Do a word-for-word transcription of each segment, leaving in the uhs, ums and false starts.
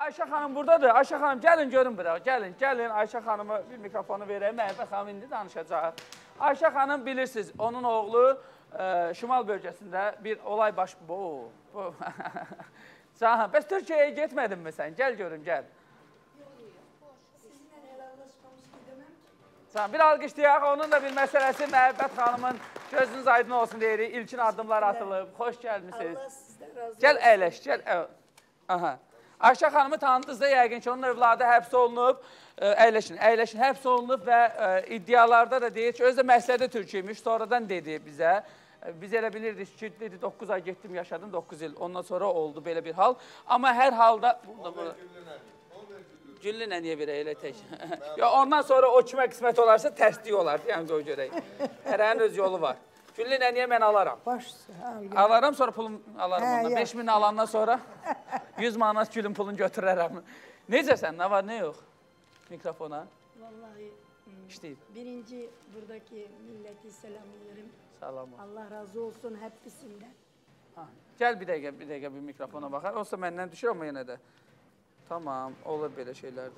Ayşe Hanım buradadır. Ayşe Hanım gelin görün bura. Gelin, gelin Ayşe Hanım'a bir mikrofonu vereyim. Məhəbbət Hanım indi danışacaq. Ayşe Hanım bilirsiniz, onun oğlu e, Şimal bölgesinde bir olay baş... Bu, bu. Cahan, bəs Türkiye'ye gitmedin mi sen? Gel görün, gel. Cahan, bir alqışlayaq. Onun da bir məsələsi Məhəbbət Hanımın gözünüz aydın olsun deyirik. İlkin addımlar atılıb. Xoş gəlmişsiniz. Allah sizdən razı olsun. Gəl əyləş, gəl. Aha. Ayşe Hanım'ı tanıdınız da yəqin ki, onun evladı həbs olunub, əyləşin, əyləşin, həbs olunub və e, iddialarda da deyir ki, özü də məsələdə Türkiyəymiş, sonradan dedi bizə. Biz elə bilirdik ki, dedi, doqquz ay getdim, yaşadım, doqquz il, ondan sonra oldu belə bir hal. Amma hər halda... Güllü nəniyə verək elə tək? Ya ondan sonra o kimə qismət olarsa tərslik olar, yəni qoy görək. Hərənin öz yolu var. Güllü nəniyə mən alaram. Alaram, sonra pulum alaram ondan. beş min alandan sonra yüz manat gülün pulunu götürərəm. Necəsən, nə var, nə yox? Mikrofona. Vallahi İşləyib. birinci buradaki milleti selamlarım. Salam. Allah razı olsun hepsinden. Gəl bir dəqiqə, bir dəqiqə bir mikrofona baxar. Olsa məndən düşür amma yenə də. Tamam, olur belə şeylərdə.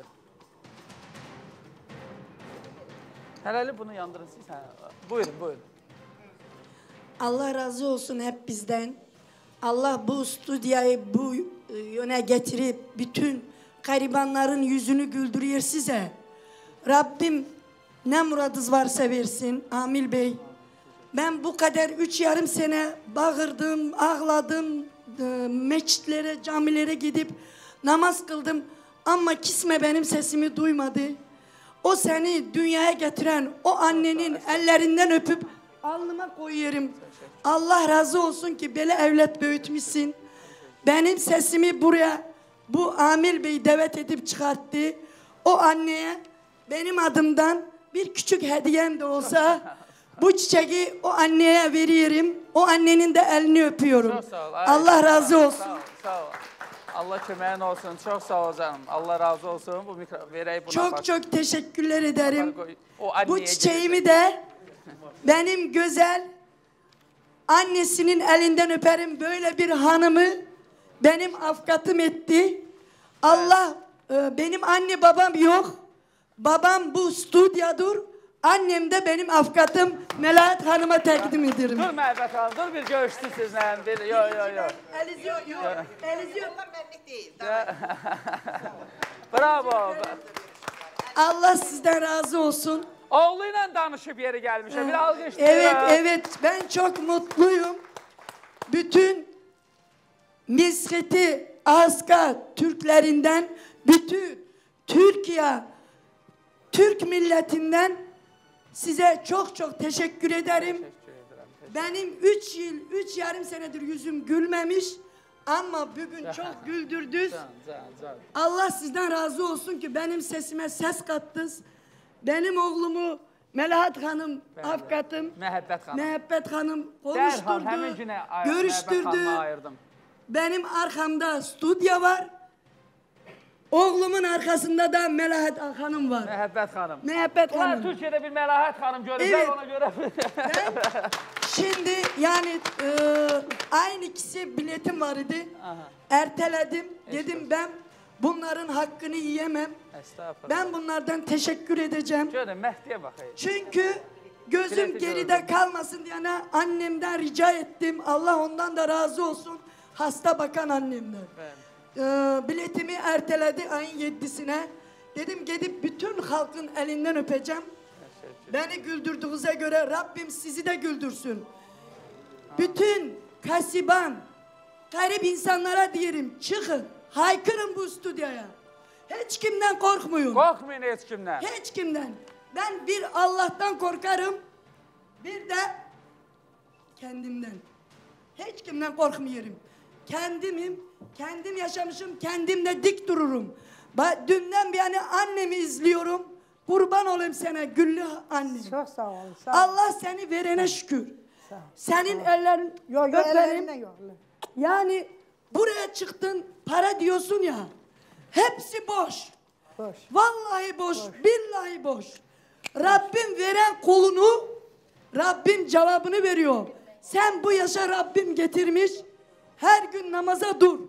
Hələli bunu yandırın siz. Hə, buyurun, buyurun. Allah razı olsun hep bizden. Allah bu stüdyayı bu yöne getirip bütün garibanların yüzünü güldürüyor size. Rabbim ne muradınız varsa versin. Amil Bey. Ben bu kadar üç yarım sene bağırdım, ağladım, meçitlere, camilere gidip namaz kıldım. Ama kisme benim sesimi duymadı. O seni dünyaya getiren o annenin ellerinden öpüp alnıma koyuyorum. Allah razı olsun ki böyle evlat büyütmüşsün. Benim sesimi buraya bu Amil Bey davet edip çıkarttı. O anneye benim adımdan bir küçük hediyem de olsa bu çiçeği o anneye veriyorum. O annenin de elini öpüyorum. Çok sağ ol. Allah razı olsun. Sağ ol, sağ ol. Allah köməyin olsun. Çok sağ ol canım. Allah razı olsun. Bu mikro vereyim buna. Çok bak. çok teşekkürler ederim. O Bu çiçeğimi de benim güzel annesinin elinden öperim. Böyle bir hanımı benim avukatım etti. Allah e, benim anne babam yok. Babam bu stüdyodur. Annem de benim avukatım. Melahat Hanım'a takdim ederim. Dur Məhəbbət Hanım, dur bir görüşdü sizlə. Bir, yo, yo, yo. Eliz yok, yok. Eliz yok. Benlik değil. Bravo. Allah sizden razı olsun. Oğluyla danışıp yeri gelmişim. Bir alkışlayalım. Evet, evet. Ben çok mutluyum. Bütün Misketi, Aska Türklerinden, bütün Türkiye, Türk milletinden size çok çok teşekkür ederim. Benim üç yıl, üç yarım senedir yüzüm gülmemiş ama bugün çok güldürdünüz. Allah sizden razı olsun ki benim sesime ses kattınız. Benim oğlumu Melahat Hanım, avukatım, Məhəbbət Hanım. Məhəbbət Hanım Dərhal, konuşturdu, həmin günə ay- Məhəbbət görüştürdü. Hanım'a ayırdım. Benim arkamda stüdyo var. Oğlumun arkasında da Melahat Hanım var. Məhəbbət Hanım. Məhəbbət Ulan Hanım. Türkiye'de bir Melahat Hanım görürler Evet. ona göre. Ben şimdi yani e, aynı ikisi biletim var idi. Aha. Erteledim. Dedim ben bunların hakkını yiyemem. Estağfurullah. Ben bunlardan teşekkür edeceğim. Görün Mehdi'ye bakayım. Çünkü gözüm Bileti geride gördüm. kalmasın diye annemden rica ettim. Allah ondan da razı olsun. Hasta bakan annemden. Evet. Ee, biletimi erteledi ayın yedisine. Dedim gidip bütün halkın elinden öpeceğim. Beni güldürdüğünüze göre Rabbim sizi de güldürsün. Bütün kasiban, garip insanlara diyelim çıkın, haykırın bu stüdyoya. Hiç kimden korkmayın. Korkmayın hiç kimden. Hiç kimden. Ben bir Allah'tan korkarım, bir de kendimden. Hiç kimden korkmuyorum. Kendimim, kendim yaşamışım, kendimle dik dururum. Ba dünden bir yani annemi izliyorum. Kurban olayım sana Güllü anne. Çok sağ ol. Sağ ol. Allah seni verene şükür. Sağ ol. Senin ellerin Yok yok ellerinde yok. Yani buraya çıktın para diyorsun ya. Hepsi boş. Boş. Vallahi boş, billahi boş. Rabbim veren kolunu Rabbim cevabını veriyor. Sen bu yaşa Rabbim getirmiş. Her gün namaza dur.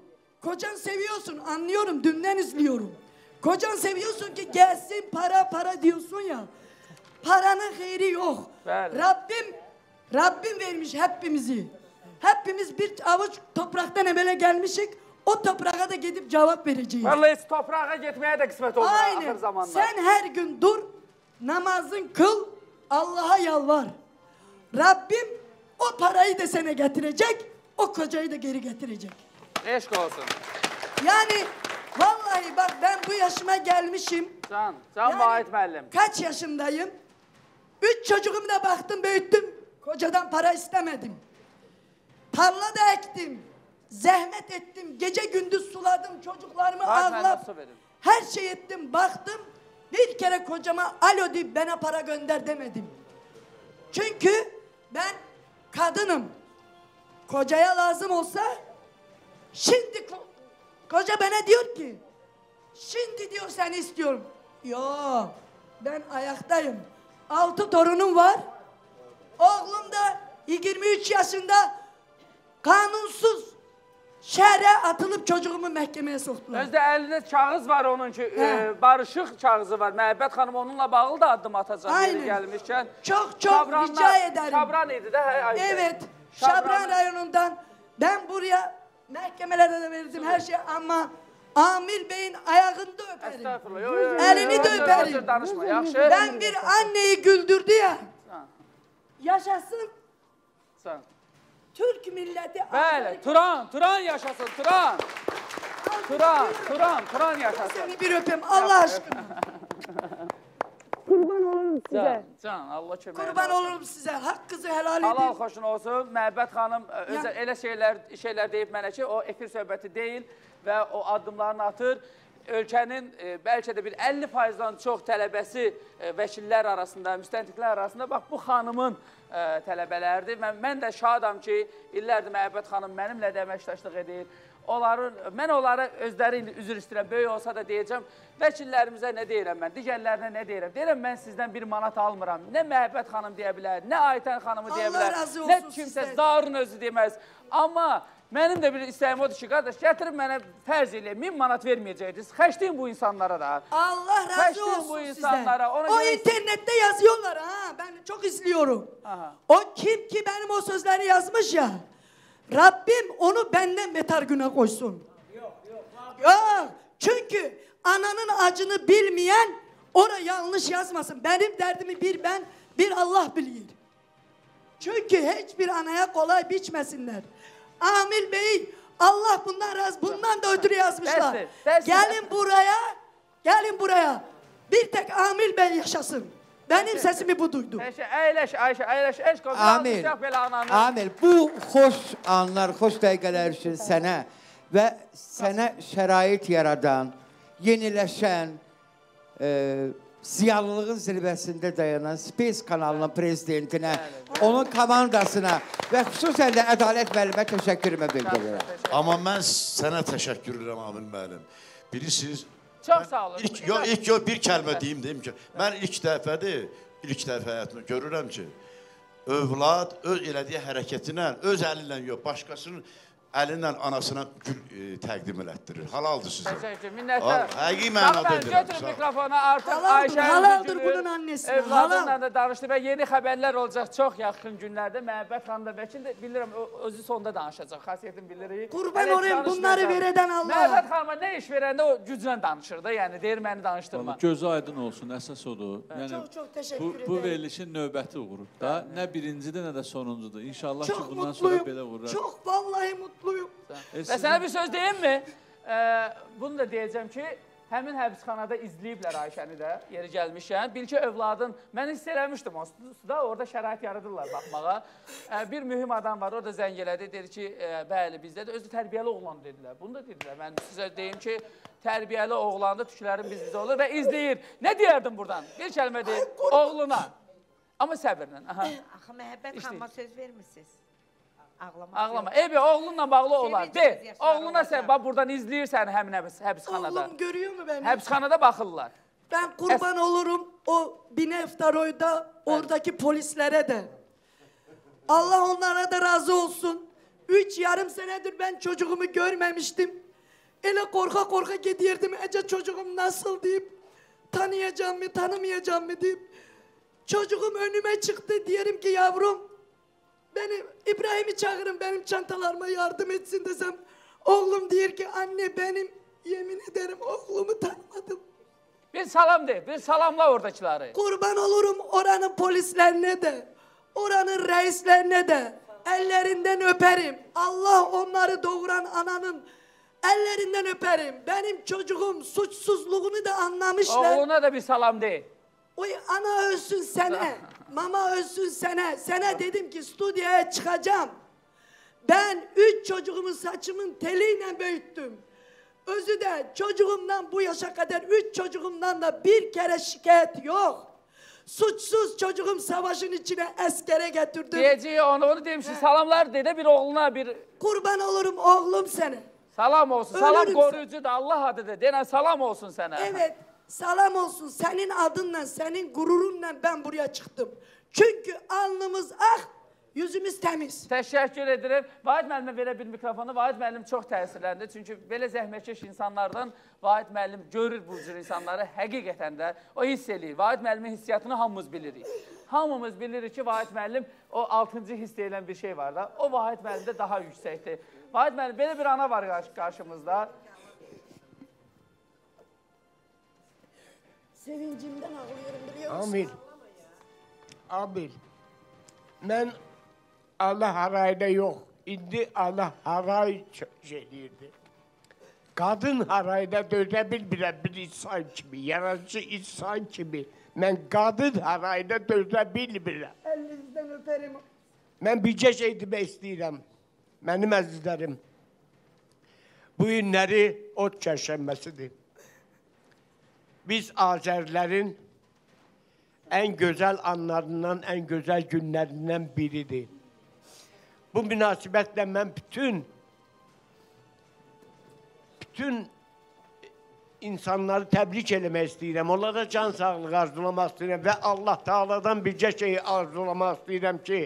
kocan seviyorsun, anlıyorum, dünden izliyorum. Kocan seviyorsun ki gelsin para para diyorsun ya. Paranın hayri yok. Bəli. Rabbim, Rabbim vermiş hepimizi. Hepimiz bir avuç topraktan emele gelmişik. O toprağa da gidip cevap vereceğiz. Vallahi heç toprağa getməyə də qismət olmur Aynen. axır zamanlar. Sen her gün dur, namazın kıl, Allah'a yalvar. Rabbim o parayı da sana getirecek, o kocayı da geri getirecek. Eşq olsun. Yani vallahi bak ben bu yaşıma gelmişim. Can, Can Vahid müəllim. Kaç yaşındayım? Üç çocuğumu da baktım, büyüttüm. Kocadan para istemedim. Tarla da ektim. Zahmet ettim. Gece gündüz suladım. Çocuklarımı Vahid müəllim, ağlap. su verin. Her şey ettim. Baktım. Bir kere kocama alo deyip bana para gönder demedim. Çünkü ben kadınım. Kocaya lazım olsa şimdi ko- koca bana diyor ki şimdi diyor seni istiyorum. Yo ben ayaktayım. Altı torunum var. Oğlum da yirmi üç yaşında kanunsuz şehre atılıp çocuğumu mahkemeye soktular. Özdə əlində kağız var onun ki, e, barışıq kağızı var. Məhəbbət xanım onunla bağlı da addım atacaq yeri Aynen. gəlmişkən. Çok çok Şabranlar- rica ederim. Şabran idi də. hə, Ayşə. Evet. Şabran- Şabran rayonundan ben buraya mahkemelere de verdim her şey ama Amil Bey'in ayağında öperim. Estağfurullah. Yo, yo, yo, yo, Elini yo, de yo, öperim. yo, Danışma, yaxşı. Ben bir anneyi güldürdü ya. Ha, Yaşasın Sən. Türk milleti. Bəli, Turan, Turan yaşasın, Turan. Turan, Turan, Turan yaşasın. Seni bir öpeyim Allah aşkına. Kurban olurum size. Can, Can, Allah kömək Kurban olsun. olurum size. Hakkınızı helal Halal edin. xoşun olsun. Məhəbbət xanım ə, özə Yəni- elə şeylər şeylər deyib mənə ki, o efir söhbəti deyil və o addımlarını atır. Ölkənin e, bəlkə də bir əlli faizdən çox tələbəsi e, vəkillər arasında, müstəntiqlər arasında bax bu xanımın e, tələbələridir. Mən, mən də şadam ki, illərdir Məhəbbət xanım mənimlə də əməkdaşlıq edir. Onların, mən onlara özləri indi üzr istəyirəm, böyük olsa da deyəcəm, vəkillərimizə nə deyirəm mən, digərlərinə nə deyirəm? Deyirəm, mən sizdən bir manat almıram. Nə Məhəbbət xanım deyə bilər, nə Aytən xanımı deyə Allah bilər, razı nə olsun kimsə sizdən. Zarun özü deməz. Amma mənim də bir istəyim odur ki, qardaş, gətirib mənə fərz elə, min manat verməyəcəydiniz. Xəşləyin bu insanlara da. Allah razı Kaçtın olsun bu sizden. insanlara, ona O göre- internette yazıyorlar ha. Ben çok izliyorum. Aha. O kim ki benim o sözleri yazmış ya. Rabbim onu benden beter güne koysun. Yok yok. Yok. Çünkü ananın acını bilmeyen ona yanlış yazmasın. Benim derdimi bir ben, bir Allah bilir. Çünkü hiçbir anaya kolay biçmesinler. Amil Bey, Allah bundan razı, bundan da ötürü yazmışlar. Dersin, dersin. Gelin buraya, gelin buraya. Bir tek Amil Bey yaşasın. Benim sesimi bu duydu. Ayşe, əyləş, Ayşe, əyləş, eşq olsun. Amil, Almışaq belə ananı. Amil, bu xoş anlar, xoş dəqiqələr üçün sənə və sənə şərait yaradan, yeniləşən, e, ziyalılığın zirvəsində dayanan Space kanalının prezidentinə, onun komandasına və xüsusən də Ədalət müəllimə təşəkkürümü bildirirəm. Amma mən sənə təşəkkür edirəm Amil müəllim. Bilirsiniz, Çox sağ olun. ilk, yo, ilk yo, bir kəlmə deyim, deyim ki, mən ilk dəfədir, ilk dəfə həyatımda görürəm ki, övlad öz elədiyi hərəkətinə, öz əli ilə yox, başqasının əli ilə anasına gül e, təqdim elətdirir. Halaldır sizə. Təşəkkür, minnətlər. Al, həqiqi mənada Bax, mən edirəm, götürün sağ ol. mikrofonu artıq Halaldır, Ayşə halaldır Üzgülün bunun annesine, evladınla halal. da danışdı və yeni xəbərlər olacaq çox yaxın günlərdə. Məhəbbət xanım da vəkil də bilirəm, o- özü sonda danışacaq, xasiyyətini bilirik. Kurban Hələ heç olayım, bunları danışmayacaq. verədən Allah. Məhəbbət xanıma nə iş verəndə o güclə danışır da, yəni deyir məni danışdırma. Vallahi gözü aydın olsun, əsas odur. Yəni Çox çox təşəkkür bu, ederim. bu verilişin növbəti uğuru da nə birincidir, nə də sonuncudur. İnşallah ki Çok bundan sonra belə mutluyum. uğurlar. Çok vallahi mutluyum. E, Və sizin- sənə bir söz deyim mi? Ee, bunu da deyəcəm ki, həmin həbsxanada izləyiblər Ayşəni də, yeri gəlmişkən. Bil ki, övladın, mən hiss eləmişdim o da, orada şərait yaradırlar baxmağa. Ee, bir mühüm adam var, o da zəng elədi, dedi ki, e, bəli, bizdə də özü tərbiyəli oğlan dedilər. Bunu da dedilər. Mən sizə deyim ki, tərbiyəli oğlanda tüklərin biz-bizə olur və izləyir. Nə deyərdim buradan? Bir kəlmə deyim, oğluna. Amma səbirlə. Aha. Axı Məhəbbət İşte. xanıma söz vermisiniz. Ağlamaq Ağlama. yox. Ebi, oğlunla bağlı olar. Sevinç De, gözyaşları oğluna olacaq. sən, bax buradan izləyir səni həmin həbs, həbsxanada. Oğlum görüyor mu beni? Həbsxanada baxırlar. Ben kurban olurum o Bineftaroy'da oradaki polislere de. Allah onlara da razı olsun. Üç yarım senedir ben çocuğumu görmemiştim. Öyle korka korka gidiyordum. Ece çocuğum nasıl deyip tanıyacağım mı tanımayacağım mı deyip. Çocuğum önüme çıktı. Diyelim ki yavrum beni İbrahim'i çağırın benim çantalarıma yardım etsin desem. Oğlum diyor ki anne benim yemin ederim oğlumu tanımadım. Bir salam de, bir salamla oradakileri. Kurban olurum oranın polislerine de, oranın reislerine de ellerinden öperim. Allah onları doğuran ananın ellerinden öperim. Benim çocuğum suçsuzluğunu da anlamışlar. Ona da bir salam de. Oy ana ölsün sene, mama ölsün sene. Sene dedim ki stüdyoya çıkacağım. Ben üç çocuğumu saçımın teliyle büyüttüm. Özü de çocuğumdan bu yaşa kadar üç çocuğumdan da bir kere şikayet yok. Suçsuz çocuğum savaşın içine askere getirdim. Diyeceği onu, onu demişsin. Salamlar dede bir oğluna bir... Kurban olurum oğlum seni. Salam olsun. Salam Ölürüm koruyucu da Allah adı de. Dene salam olsun sana. Evet, salam olsun. Senin adınla, senin gururunla ben buraya çıktım. Çünkü alnımız ak, yüzümüz temiz. Təşəkkür edirəm. Vahid müəllimə verə bir mikrofonu. Vahid müəllim çox təsirləndi. Çünki belə zəhmətkeş insanlardan Vahid müəllim görür bu cür insanları həqiqətən də o hiss eləyir. Vahid müəllimin hissiyatını hamımız bilirik. Hamımız bilirik ki, Vahid müəllim o altıncı hiss deyilən bir şey var da. O Vahid müəllimdə daha yüksəkdir. Vahid müəllim, belə bir ana var qarşı qarşımızda. Sevincimden ağlıyorum biliyor musun? Amil. Amil. Mən Allah harayda yox. İndi Allah haray şey deyirdi. Qadın harayda dözə bilmirəm bir insan kimi, yaratıcı insan kimi. Mən qadın harayda dözə bilmirəm. Elinizden öperim. Mən bircə şey demək istəyirəm. Mənim əzizlərim. Bu günləri ot çərşənbəsidir. Biz Azərlərin ən gözəl anlarından, ən gözəl günlərindən biridir. Bu münasibətlə mən bütün bütün insanları təbrik eləmək istəyirəm. Onlara can sağlığı arzulamaq istəyirəm və Allah Taala'dan bircə şeyi arzulamaq istəyirəm ki,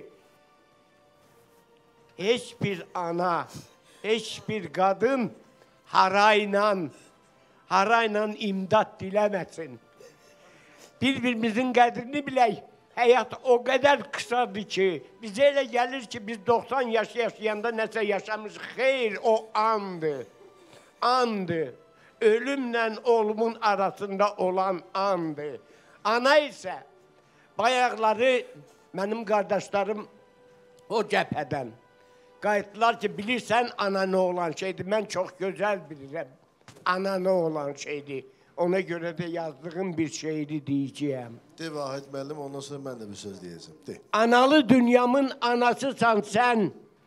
heç bir ana, heç bir qadın harayla, harayla imdad diləməsin. Bir-birimizin qədrini bilək. Həyat o qədər qısadır ki, bizə elə gəlir ki, biz doxsan yaş yaşayanda nəsə yaşamışıq. Xeyr, o andır. Andır. Ölümlə olumun arasında olan andır. Ana isə bayaqları mənim qardaşlarım o cəbhədən qayıtdılar ki, bilirsən ana nə olan şeydir. Mən çox gözəl bilirəm. Ana nə olan şeydir. Ona görə də yazdığım bir şeyi deyəcəyəm. De Vahid müəllim, ondan sonra mən də bir söz deyəcəm. De. Analı dünyamın anasısan sən.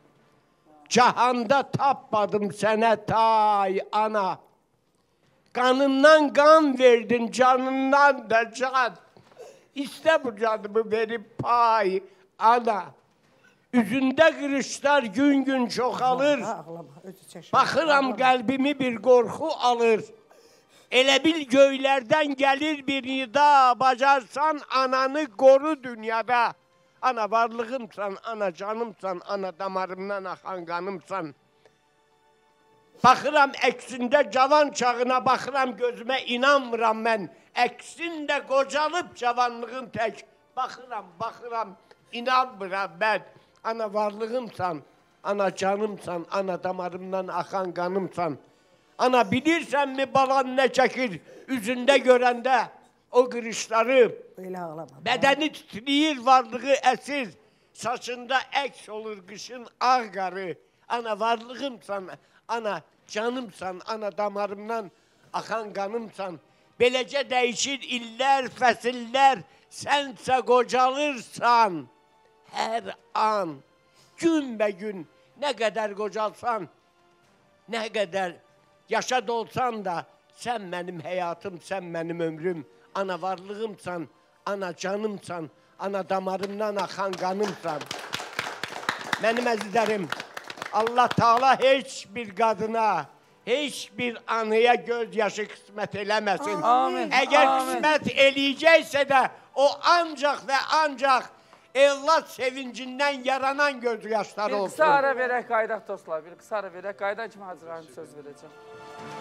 Cahanda tapmadım sənə tay ana. Qanından qan verdin, canından da can. İstə bu canımı verib pay ana. Üzündə qırışlar gün-gün çoxalır. Baxıram qəlbimi bir qorxu alır. Elə bil göylərdən gəlir bir nida, bacarsan ananı qoru dünyada. Ana varlığımsan, ana canımsan, ana damarımdan axan qanımsan. Baxıram əksində cavan çağına, baxıram gözümə inanmıram mən. Əksində qocalıb cavanlığın tək. Baxıram, baxıram, inanmıram mən. Ana varlığımsan, ana canımsan, ana damarımdan axan qanımsan. Ana bilirsənmi balan nə çəkir üzündə görəndə o qırışları, bədəni titriyir, varlığı əsir, saçında əks olur qışın ağ qarı. Ana varlığımsan, ana canımsan, ana damarımdan axan qanımsan. Beləcə dəyişir illər, fəsillər, sənsə qocalırsan. Hər an, gün bə gün nə qədər qocalsan, nə qədər yaşad olsan da, sən mənim həyatım, sən mənim ömrüm, ana varlığımsan, ana canımsan, ana damarımdan axan qanımsan. Mənim əzizlərim, Allah Taala heç bir qadına, heç bir anıya göz yaşı qismət eləməsin. Amin. Əgər Amin. qismət eləyəcəksə də, o ancaq və ancaq evlat sevincindən yaranan göz yaşları Bir olsun. qısa ara verək qaydaq dostlar. Bir qısa ara verək. Qaydan kimi hazırlanıb söz verəcəm.